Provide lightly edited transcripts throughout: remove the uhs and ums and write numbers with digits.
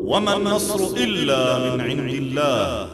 وما النصر إلا من عند الله.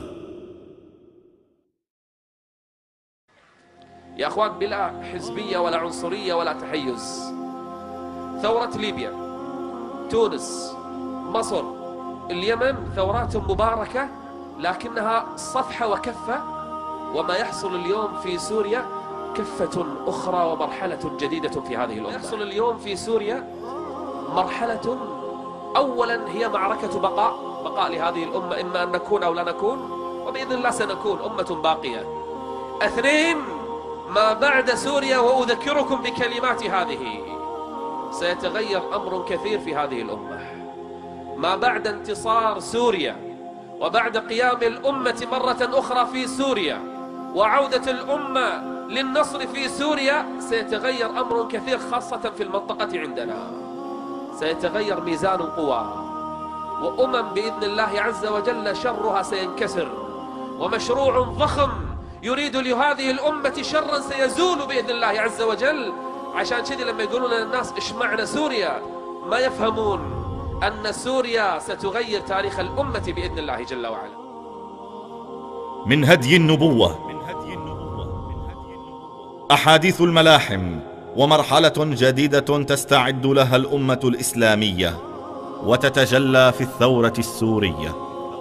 يا أخوان، بلا حزبية ولا عنصرية ولا تحيز، ثورة ليبيا، تونس، مصر، اليمن، ثورات مباركة لكنها صفحة وكفة، وما يحصل اليوم في سوريا كفة أخرى ومرحلة جديدة في هذه الأمة. يحصل اليوم في سوريا مرحلة، أولا هي معركة بقاء لهذه الأمة، إما أن نكون أو لا نكون، وبإذن الله سنكون أمة باقية. اثنين، ما بعد سوريا، وأذكركم بكلمات هذه، سيتغير أمر كثير في هذه الأمة. ما بعد انتصار سوريا وبعد قيام الأمة مرة أخرى في سوريا وعودة الأمة للنصر في سوريا، سيتغير أمر كثير خاصة في المنطقة عندنا. سيتغير ميزان القوى، وأمم بإذن الله عز وجل شرها سينكسر، ومشروع ضخم يريد لهذه الأمة شرا سيزول بإذن الله عز وجل. عشان كذا لما يقولون للناس إيش معنى سوريا، ما يفهمون أن سوريا ستغير تاريخ الأمة بإذن الله جل وعلا. من هدي النبوة أحاديث الملاحم، ومرحلة جديدة تستعد لها الأمة الإسلامية وتتجلى في الثورة السورية.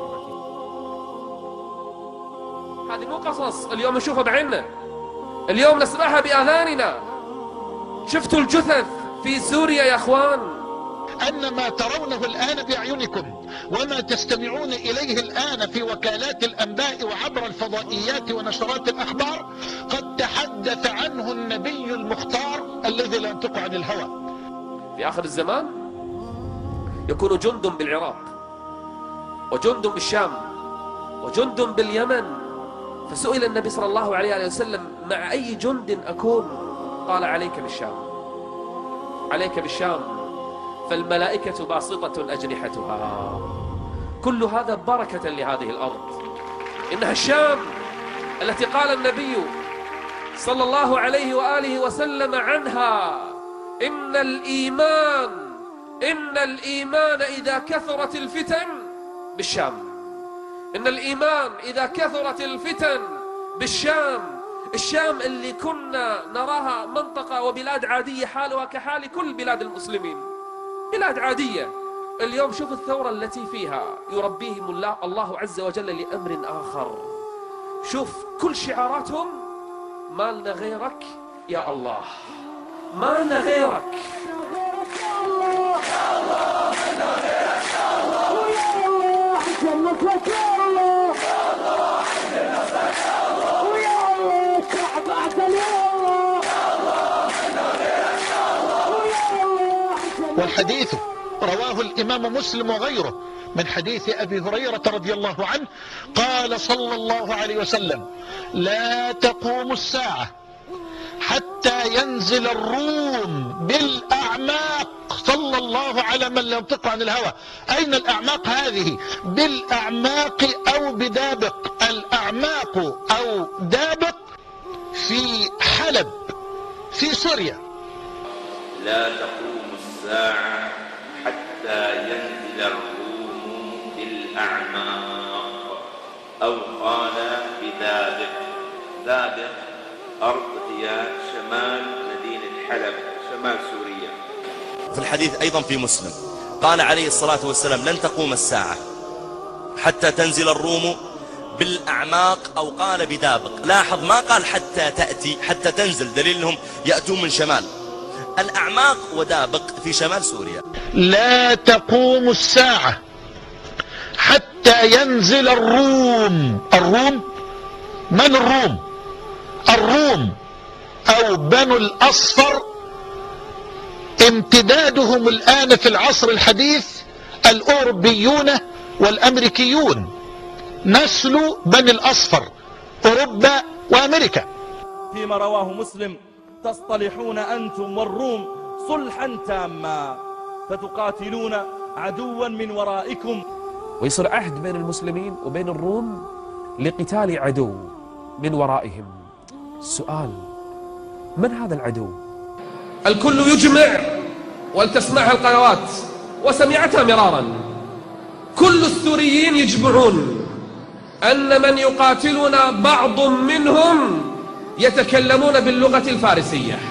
هذه مو قصص اليوم نشوفها بعيننا، اليوم نسمعها بآذاننا. شفتوا الجثث في سوريا يا أخوان؟ أن ما ترونه الآن بأعينكم وما تستمعون إليه الآن في وكالات الأنباء وعبر الفضائيات ونشرات الأخبار قد تحدث عنه النبي المختار الذي لا ينطق عن الهوى. في آخر الزمان يكون جند بالعراق، وجند بالشام، وجند باليمن. فسئل النبي صلى الله عليه وسلم: مع أي جند أكون؟ قال: عليك بالشام، عليك بالشام، فالملائكة باسطة أجنحتها. كل هذا بركة لهذه الأرض. إنها الشام التي قال النبي صلى الله عليه وآله وسلم عنها: إن الإيمان إذا كثرت الفتن بالشام. إن الإيمان إذا كثرت الفتن بالشام. الشام اللي كنا نراها منطقة وبلاد عادية حالها كحال كل بلاد المسلمين، بلاد عادية، اليوم شوف الثورة التي فيها يربيهم الله عز وجل لأمر آخر. شوف كل شعاراتهم: ما لنا غيرك يا الله، ما لنا غيرك يا الله، يا الله، ما لنا غيرك يا الله، ويا الله جنك لك يا الله، يا الله عندنا لك يا الله، ويا الله شعب عدل يا الله، يا الله ما لنا غيرك يا الله، ويا الله. والحديث رواه الإمام مسلم وغيره من حديث أبي هريرة رضي الله عنه قال صلى الله عليه وسلم: لا تقوم الساعة حتى ينزل الروم بالأعماق. صلى الله على من لا ينطق عن الهوى. أين الأعماق هذه؟ بالأعماق أو بدابق. الأعماق أو دابق في حلب في سوريا. لا تقوم الساعة حتى ينزل الروم بالأعماق، أو قال بدابق. دابق أرض هي شمال مدينة حلب، شمال سوريا. في الحديث أيضا في مسلم قال عليه الصلاة والسلام: لن تقوم الساعة حتى تنزل الروم بالأعماق، أو قال بدابق. لاحظ ما قال حتى تأتي، حتى تنزل، دليل أنهم يأتون من شمال. الأعماق ودابق في شمال سوريا. لا تقوم الساعة حتى ينزل الروم. الروم من الروم؟ الروم أو بنو الأصفر امتدادهم الآن في العصر الحديث الأوروبيون والأمريكيون، نسل بني الأصفر، أوروبا وأمريكا. فيما رواه مسلم: تصطلحون أنتم والروم صلحا تاما، فتقاتلون عدوا من ورائكم. ويصير عهد بين المسلمين وبين الروم لقتال عدو من ورائهم. السؤال: من هذا العدو؟ الكل يجمع، ولتسمعها القنوات وسمعتها مرارا، كل السوريين يجمعون أن من يقاتلنا بعض منهم يتكلمون باللغة الفارسية.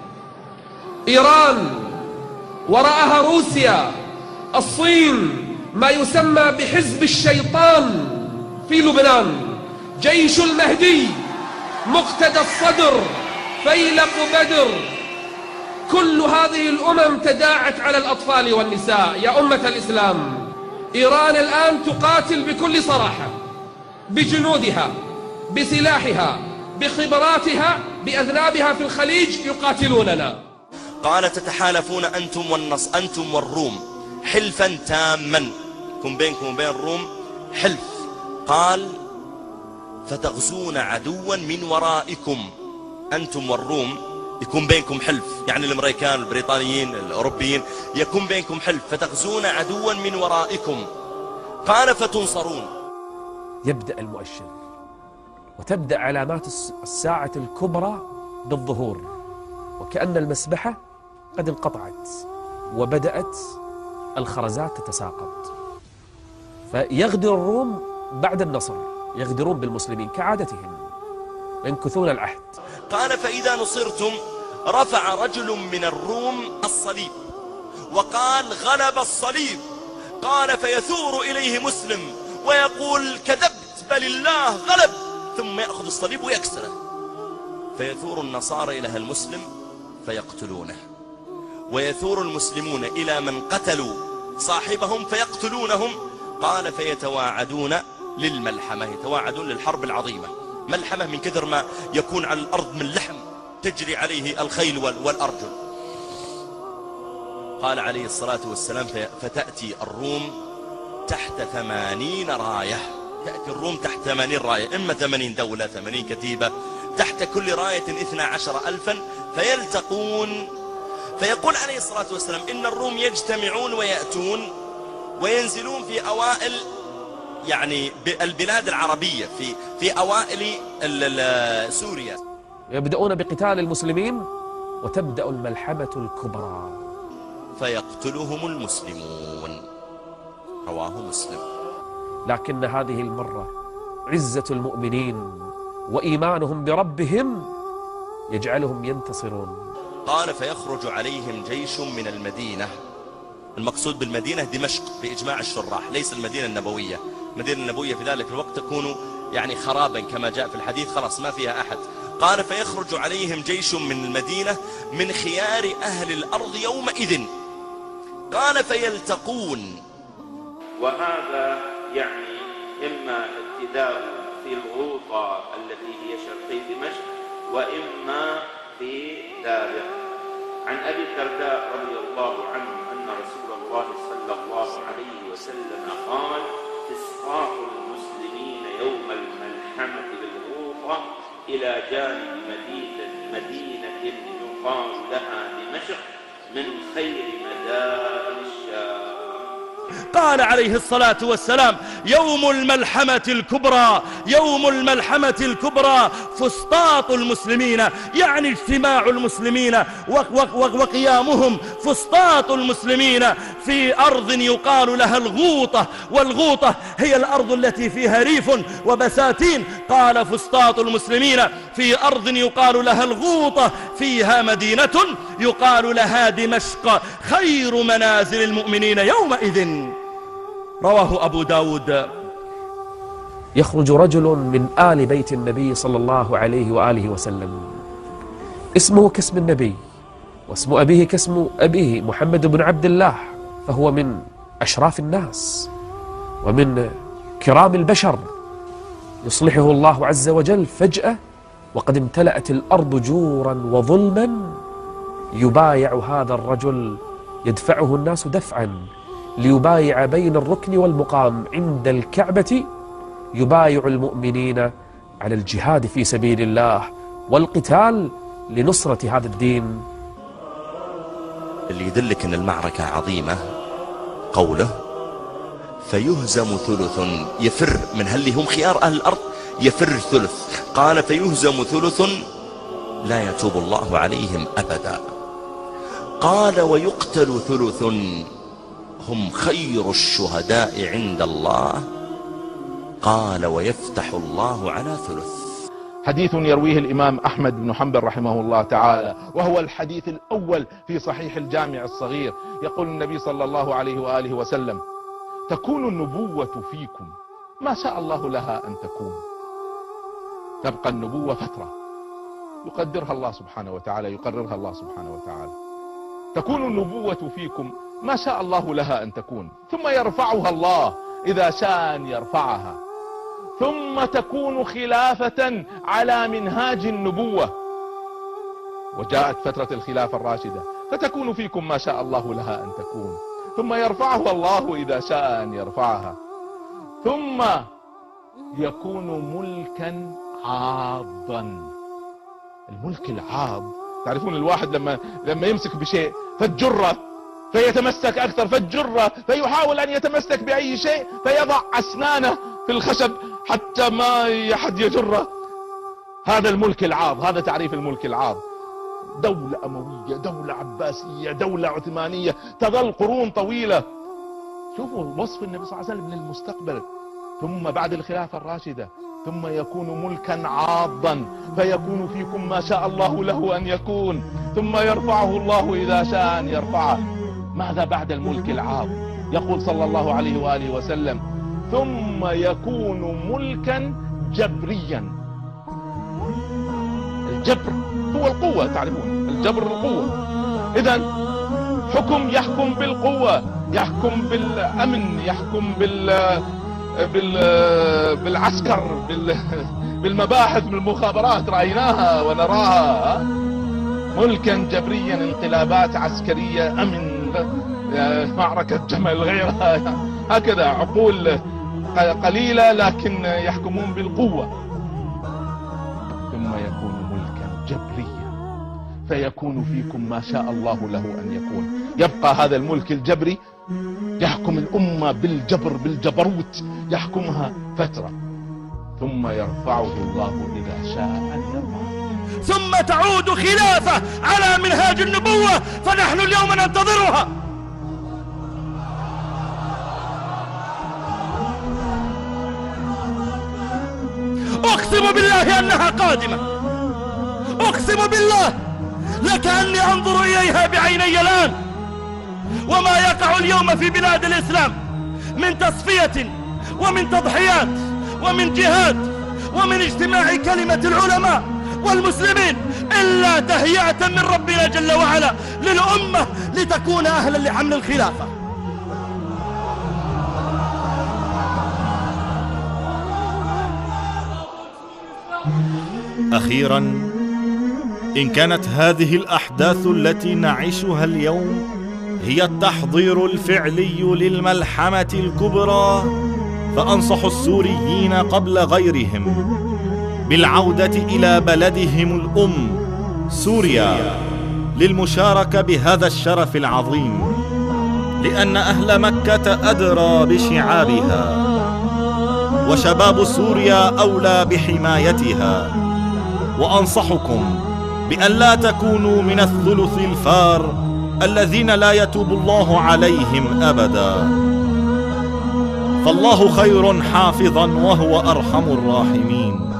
إيران وراءها روسيا، الصين، ما يسمى بحزب الشيطان في لبنان، جيش المهدي، مقتدى الصدر، فيلق بدر. كل هذه الأمم تداعت على الأطفال والنساء. يا أمة الإسلام، إيران الآن تقاتل بكل صراحة، بجنودها، بسلاحها، بخبراتها، بأذنابها في الخليج يقاتلوننا. قال تتحالفون أنتم والروم حلفا تاما، يكون بينكم وبين الروم حلف. قال فتغزون عدوا من ورائكم، أنتم والروم يكون بينكم حلف، يعني الأمريكان البريطانيين الأوروبيين يكون بينكم حلف، فتغزون عدوا من ورائكم. قال فتنصرون. يبدأ المؤشر وتبدأ علامات الساعة الكبرى بالظهور، وكأن المسبحة قد انقطعت وبدأت الخرزات تتساقط. فيغدر الروم بعد النصر، يغدرون بالمسلمين كعادتهم، ينكثون العهد. قال فإذا نصرتم رفع رجل من الروم الصليب وقال غلب الصليب. قال فيثور إليه مسلم ويقول كذبت بل الله غلب، ثم يأخذ الصليب ويكسره. فيثور النصارى إلى المسلم فيقتلونه، ويثور المسلمون إلى من قتلوا صاحبهم فيقتلونهم. قال فيتواعدون للملحمة، يتواعدون للحرب العظيمة. ملحمة من كثر ما يكون على الأرض من لحم تجري عليه الخيل والأرجل. قال عليه الصلاة والسلام فتأتي الروم تحت 80 راية، تأتي الروم تحت 80 راية، إما 80 دولة 80 كتيبة، تحت كل راية 12,000 فيلتقون. فيقول عليه الصلاة والسلام إن الروم يجتمعون ويأتون وينزلون في أوائل يعني البلاد العربية، في أوائل سوريا، يبدأون بقتال المسلمين وتبدأ الملحمة الكبرى. فيقتلهم المسلمون. رواه مسلم. لكن هذه المرة عزة المؤمنين وإيمانهم بربهم يجعلهم ينتصرون. قال فيخرج عليهم جيش من المدينة. المقصود بالمدينة دمشق بإجماع الشراح، ليس المدينة النبوية. المدينة النبوية في ذلك الوقت تكون يعني خرابا كما جاء في الحديث، خلاص ما فيها أحد. قال فيخرج عليهم جيش من المدينة من خيار أهل الأرض يومئذ. قال فيلتقون. وهذا يعني إما ابتداء في الغوطة التي هي شرقي دمشق، وإما في دابق. عن أبي الدرداء رضي الله عنه أن رسول الله صلى الله عليه وسلم قال إسقاط المسلمين يوم الملحمة بالغوطة إلى جانب مدينة يقال لها دمشق من خير مدائن الشام. قال عليه الصلاة والسلام يوم الملحمة الكبرى، يوم الملحمة الكبرى فسطاط المسلمين، يعني اجتماع المسلمين وقيامهم. فسطاط المسلمين في أرض يقال لها الغوطة، والغوطة هي الأرض التي فيها ريف وبساتين. قال فسطاط المسلمين في أرض يقال لها الغوطة فيها مدينة يقال لها دمشق خير منازل المؤمنين يومئذ. رواه أبو داود. يخرج رجل من آل بيت النبي صلى الله عليه وآله وسلم، اسمه كاسم النبي واسم أبيه كاسم أبيه محمد بن عبد الله، فهو من أشراف الناس ومن كرام البشر. يصلحه الله عز وجل فجأة وقد امتلأت الأرض جورا وظلما. يبايع هذا الرجل، يدفعه الناس دفعا ليبايع بين الركن والمقام عند الكعبة، يبايع المؤمنين على الجهاد في سبيل الله والقتال لنصرة هذا الدين. اللي يدلك أن المعركة عظيمة قوله فيهزم ثلث، يفر من هل هم خيار أهل الأرض، يفر ثلث. قال فيهزم ثلث لا يتوب الله عليهم أبدا. قال ويقتل ثلث، هم خير الشهداء عند الله. قال ويفتح الله على ثلث. حديث يرويه الإمام أحمد بن حنبل رحمه الله تعالى، وهو الحديث الأول في صحيح الجامع الصغير. يقول النبي صلى الله عليه وآله وسلم: تكون النبوة فيكم ما شاء الله لها أن تكون. تبقى النبوة فترة يقدرها الله سبحانه وتعالى، يقررها الله سبحانه وتعالى. تكون النبوة فيكم ما شاء الله لها أن تكون، ثم يرفعها الله إذا شاء أن يرفعها، ثم تكون خلافة على منهاج النبوة، وجاءت فترة الخلافة الراشدة فتكون فيكم ما شاء الله لها أن تكون، ثم يرفعها الله إذا شاء أن يرفعها، ثم يكون ملكا عاضا. الملك العاض، تعرفون الواحد لما يمسك بشيء فالجرة فيتمسك أكثر، فالجرة فيحاول أن يتمسك بأي شيء فيضع أسنانه في الخشب حتى ما أحد يجره. هذا الملك العاض، هذا تعريف الملك العاض. دولة أموية، دولة عباسية، دولة عثمانية، تظل قرون طويلة. شوفوا وصف النبي صلى الله عليه وسلم للمستقبل. ثم بعد الخلافة الراشدة ثم يكون ملكا عاضا، فيكون فيكم ما شاء الله له أن يكون، ثم يرفعه الله إذا شاء أن يرفعه. ماذا بعد الملك العاض؟ يقول صلى الله عليه وآله وسلم: ثم يكون ملكا جبريا. الجبر هو القوة، تعرفون الجبر القوة. إذن حكم يحكم بالقوة، يحكم بالأمن، يحكم بالعسكر، بالمباحث، بالمخابرات، رأيناها ونراها. ملكا جبريا، انقلابات عسكرية، أمن، معركة جمل، غيرها. هكذا عقول قليلة لكن يحكمون بالقوة. ثم يكون ملكا جبريا، فيكون فيكم ما شاء الله له أن يكون. يبقى هذا الملك الجبري يحكم الأمة بالجبر، بالجبروت، يحكمها فترة، ثم يرفعه الله إذا شاء أن يرفعه، ثم تعود خلافة على منهاج النبوة، فنحن اليوم ننتظرها. أقسم بالله أنها قادمة، أقسم بالله لكأني أنظر إليها بعيني الآن. وما يقع اليوم في بلاد الإسلام من تصفية ومن تضحيات ومن جهاد ومن اجتماع كلمة العلماء والمسلمين إلا تهيئة من ربنا جل وعلا للأمة لتكون أهلا لحمل الخلافة. أخيرا، إن كانت هذه الأحداث التي نعيشها اليوم هي التحضير الفعلي للملحمة الكبرى، فأنصح السوريين قبل غيرهم بالعودة إلى بلدهم الأم سوريا للمشاركة بهذا الشرف العظيم، لأن أهل مكة أدرى بشعابها، وشباب سوريا أولى بحمايتها. وأنصحكم بأن لا تكونوا من الثلث الفار الذين لا يتوب الله عليهم أبدا، فالله خير حافظا وهو أرحم الراحمين.